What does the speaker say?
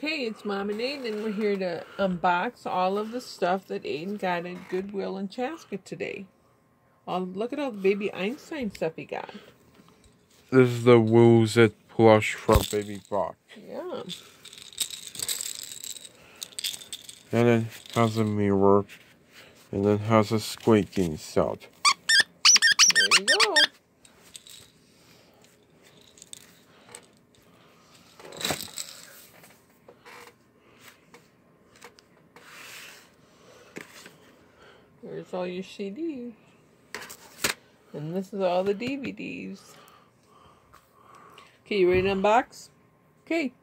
Okay, it's Mom and Aiden, and we're here to unbox all of the stuff that Aiden got at Goodwill and Chaska today. Look at all the Baby Einstein stuff he got. This is the Woos It plush from Baby Box. Yeah. And it has a mirror. And then has a squeaking sound. There you go. There's all your CDs. And this is all the DVDs. Okay, you ready to unbox? Okay.